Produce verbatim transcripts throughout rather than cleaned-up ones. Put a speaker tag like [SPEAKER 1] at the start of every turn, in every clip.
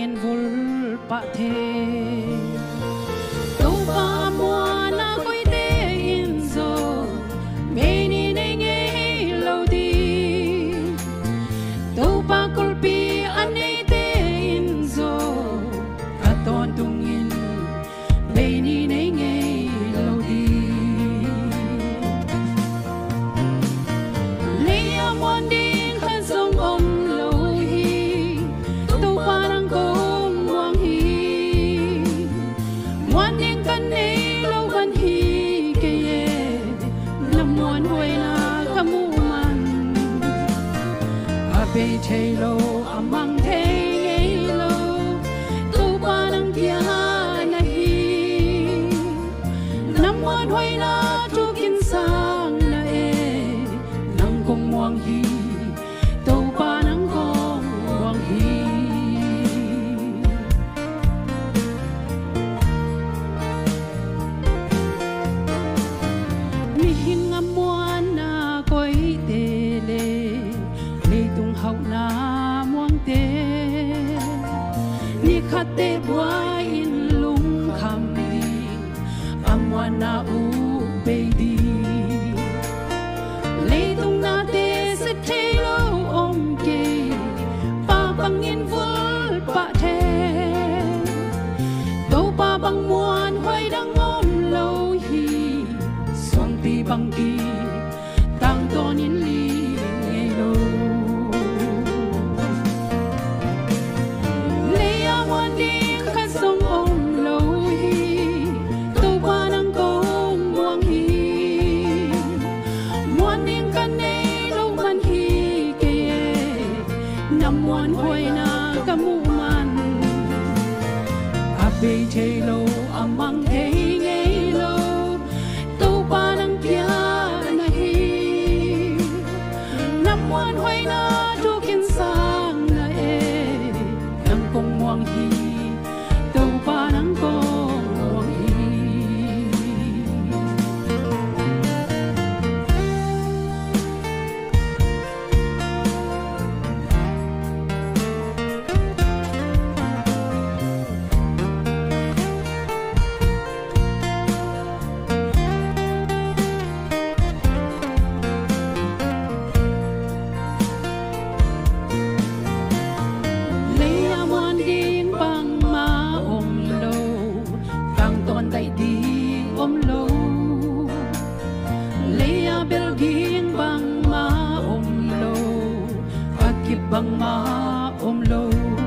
[SPEAKER 1] in vul pa the to pa mo na koi te in zo me ni nei nge lo di to pa kulpi anei te in zo aton tung in me ni nei nge lo di le amon ding khan song om lo hi to parang kong wang hi wan ning kan nei lo kan hi ke ye namon hoi na kamu man a be thei lo amang thei ngei lo to parang pia na hi namon hoi na tu kin sang na e nang kong wang hi to parang kong wang hi mi hin amuan na koi te le le tung hau na muang te ni khate bua in lung kham ni amuan na u be di le tung na te se te lo om ke pa bang in vul pa the to pa bang muan hoi dang om lo hi song ti bang ki tang ton in li ngei lo le amon ding kha song om lo hi to pa nang kong muang hi muan ning kan nei lo man hi ke ye nam muan hoi na kamu man a be thei lo amang thei ngei lo to pa nang pia na hi nam muan hoi na tu kin sang na e nang kong muang hi to pa nang kong muang hi le amon ding bang ma om lo tang ton dai ding om lo le a bel ging bang ma om lo akip bang ma om lo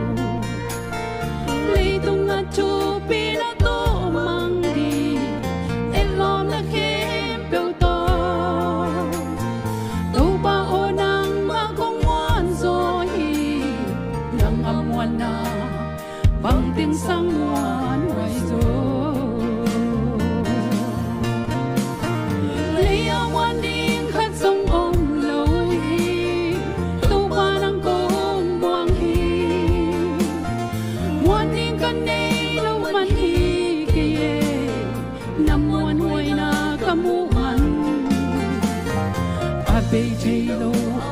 [SPEAKER 1] le tung a chu pi na to mang di elom na khem pe to to pa o nang ma kong wan zo hi nang amwan na bang tin sang wan wai zo le amwan ding khat song om lo hi to pa nang kong buang hi muan ning kan nei lo man hi ke ye nam muan hoi na kamu man a be thei lo